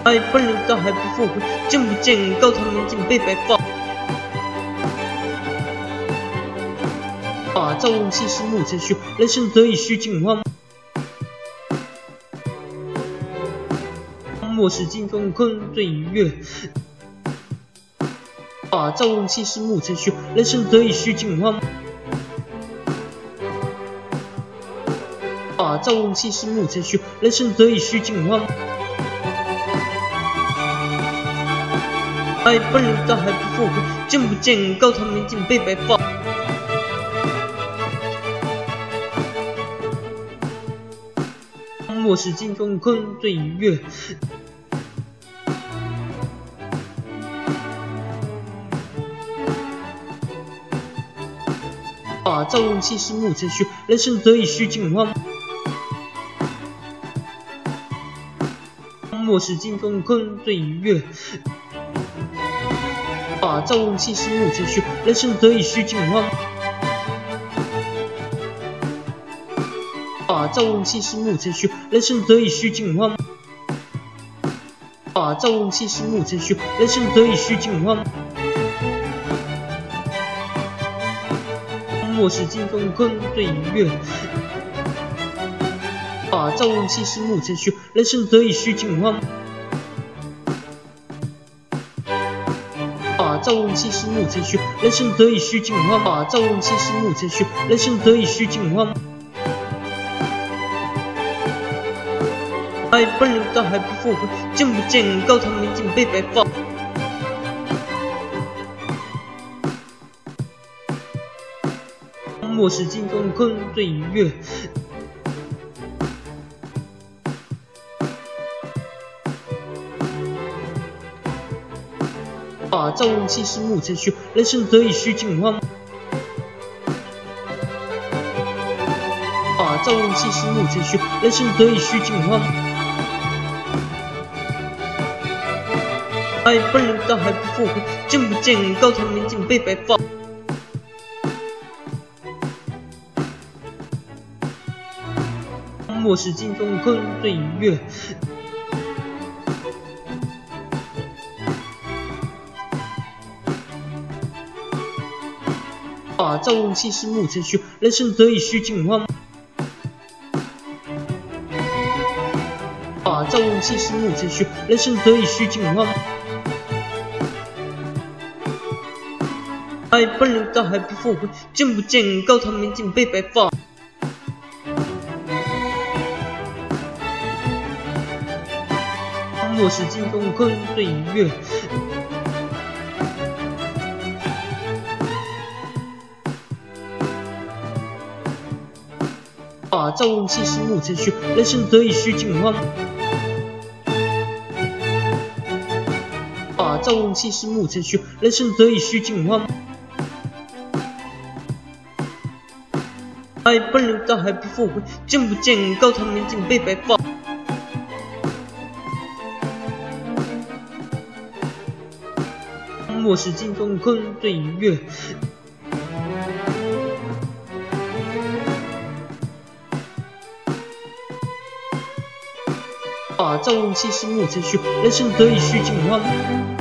本人倒还不后悔，见不见高堂民警被白发。赵文熙是木程序，人生得以须尽欢。莫使金钟昆醉一月。赵文熙是木程序，人生得以须尽欢。赵文熙是木程序，人生得以须尽欢。本人倒还不后悔，见不见高堂民警被白发。莫使金钟昆醉一月。赵文熙是木程序，人生得以须尽欢。莫使金钟昆醉一月。赵文熙是木程序，人生得以须尽欢。赵文熙是木程序，人生得以须尽欢。赵文熙是木程序，人生得以须尽欢。莫使金钟昆醉一月。赵文熙是木程序，人生得以须尽欢。赵文熙是木程序，人生得以须尽欢。赵文熙是木程序，人生得以须尽欢。本人倒还不后悔，见不见高堂民警被白发。莫使金钟昆醉一月。赵文熙是木程序，人生得以须尽欢。赵文熙是木程序，人生得以须尽欢。本人倒还不后悔，见不见高堂民警被白发。莫使金钟昆醉一月。赵文熙是木程序，人生得以须尽欢。赵文熙是木程序，人生得以须尽欢。本人倒还不后悔，见不见高堂民警被白发。莫使金钟昆醉一月。赵文熙是木程序，人生得以须尽欢。赵文熙是木程序，人生得以须尽欢。本人倒还不后悔，见不见高堂民警被白发。莫使金钟昆醉一月。赵文熙是木程序，人生得以须尽欢。